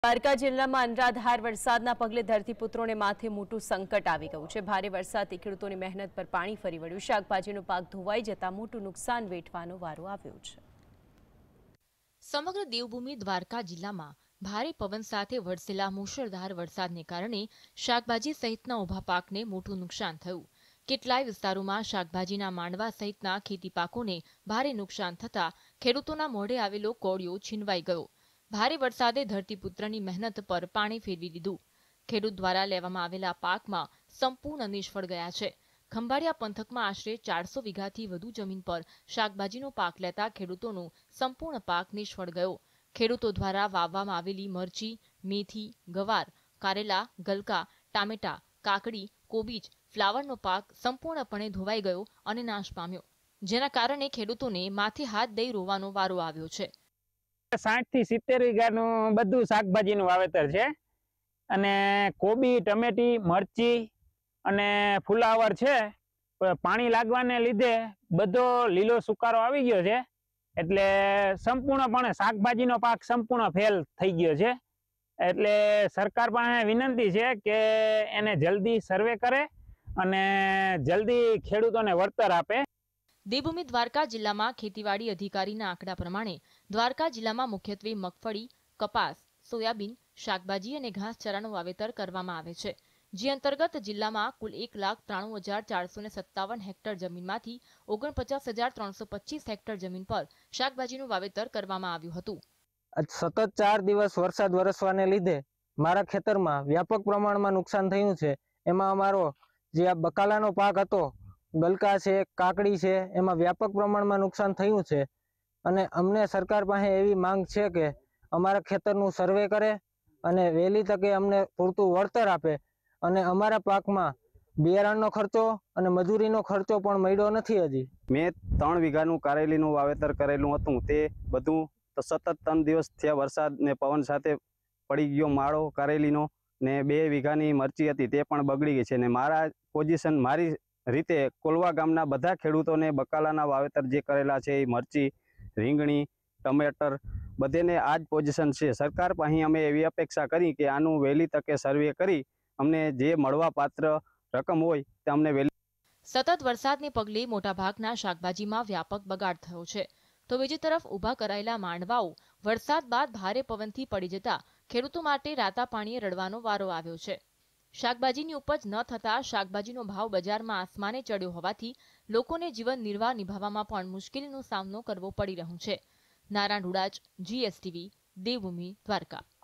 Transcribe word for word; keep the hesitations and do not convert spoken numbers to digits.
દ્વારકા જિલ્લામાં અનરાધાર વરસાદના પગલે ધરતીપુત્રોને માથે મોટું સંકટ આવી ગયું છે। ભારે વરસાદથી ખેડૂતોની મહેનત પર પાણી ફરી વળ્યું। શાકભાજીનો પાક ધોવાઈ જતા મોટું નુકસાન વેઠવાનો વારો આવ્યો છે। સમગ્ર દેવભૂમિ દ્વારકા જિલ્લામાં ભારે પવન સાથે વરસેલા મુશળધાર વરસાદને કારણે શાકભાજી સહિતના ઊભા પાકને મોટું નુકસાન થયું। કેટલાય વિસ્તારોમાં શાકભાજીના માંડવા સહિતના ખેતી પાકોને ભારે નુકસાન થતા ખેડૂતોના મોઢે આવેલો કોળિયો છીનવાઈ ગયો। ભારે વરસાદે ધરતીપુત્રની મહેનત પર પાણી ફેરવી દીધું। ખેડૂત દ્વારા લેવામાં આવેલા પાકમાં સંપૂર્ણ નિષ્ફળ ગયા છે। ખંભાળિયા પંથકમાં આશરે ચારસો વીઘાથી વધુ જમીન પર શાકભાજીનો પાક લેતા ખેડૂતોનો સંપૂર્ણ પાક નિષ્ફળ ગયો। ખેડૂતો દ્વારા વાવવામાં આવેલી મરચી, મેથી, ગવાર, કારેલા, ગલકા, ટામેટા, કાકડી, કોબીજ, ફ્લાવરનો પાક સંપૂર્ણપણે ધોવાઈ ગયો અને નાશ પામ્યો, જેના કારણે ખેડૂતોને માથે હાથ દઈ રોવાનો વારો આવ્યો છે। સાઠ થી સિત્તેર વીઘાનું બધું શાકભાજીનું વાવેતર છે અને કોબી, ટમેટી, મરચી અને ફુલાવર છે। પાણી લાગવાને લીધે બધો લીલો સુકારો આવી ગયો છે, એટલે સંપૂર્ણપણે શાકભાજીનો પાક સંપૂર્ણ ફેલ થઈ ગયો છે। એટલે સરકાર પાસે વિનંતી છે કે એને જલ્દી સર્વે કરે અને જલ્દી ખેડૂતોને વળતર આપે। દેવભૂમિ દ્વારકા જિલ્લામાં ખેતીવાડી અધિકારીના આંકડા પ્રમાણે દ્વારકા જિલ્લામાં મુખ્યત્વે મગફળી, કપાસ, સોયાબીન, શાકભાજી અને ઘાસચારાનું વાવેતર કરવામાં આવે છે, જે અંતર્ગત જિલ્લામાં કુલ એક લાખ ત્રાણું હજાર ચારસો ને સત્તાવન હેક્ટર જમીનમાંથી ઓગણપચાસ હજાર ત્રણસો પચીસ હેક્ટર જમીન પર શાકભાજીનું વાવેતર કરવામાં આવ્યું હતું। સતત ચાર દિવસ વરસાદ વરસવાને લીધે મારા ખેતરમાં વ્યાપક પ્રમાણમાં નુકસાન થયું છે। એમાં અમારો જે આ બકાલાનો પાક હતો, ગલકા છે, કાકડી છે, એમાં વ્યાપક પ્રમાણમાં નુકસાન થયું છે અને અમને સરકાર પાસે એવી માંગ છે કે અમારા ખેતરનું સર્વે કરે અને વહેલી તકે અમને પૂરતું વળતર આપે અને અમારા પાકમાં બિયારણનો ખર્ચો અને મજૂરીનો ખર્ચો પણ મળ્યો નથી। હજી મેં ત્રણ વીઘાનું કારેલીનું વાવેતર કરેલું હતું, તે બધું સતત ત્રણ દિવસ થયા વરસાદ ને પવન સાથે પડી ગયો માળો કારેલીનો ને બે વીઘાની મરચી હતી તે પણ બગડી ગઈ છે ને મારા પોઝિશન મારી રીતે કોલવા ગામના બધા ખેડૂતોને બકાલાના વાવેતર જે કરેલા છે એ મરચી, રીંગણી, ટમેટર બધેને આ જ પોઝિશન છે। સરકાર પાસે અમે એવી અપેક્ષા કરી કે આનું વહેલી તકે સર્વે કરી અમને જે મળવા પાત્ર રકમ હોય તે અમને વહેલી। સતત વરસાદને પગલે મોટાભાગના શાકભાજીમાં વ્યાપક બગાડ થયો છે, તો બીજી તરફ ઊભા કરાયેલા માંડવાઓ વરસાદ બાદ ભારે પવનથી પડી જતા ખેડૂતો માટે રાતા પાણીએ રડવાનો વારો આવ્યો છે। શાકભાજીની ઉપજ ન થતાં શાકભાજીનો ભાવ બજારમાં આસમાને ચડ્યો હોવાથી લોકોને જીવન નિર્વાહ નિભાવવામાં પણ મુશ્કેલીનો સામનો કરવો પડી રહ્યો છે। નારાયણ રૂડાચ, જીએસટીવી, દેવભૂમિ, દ્વારકા।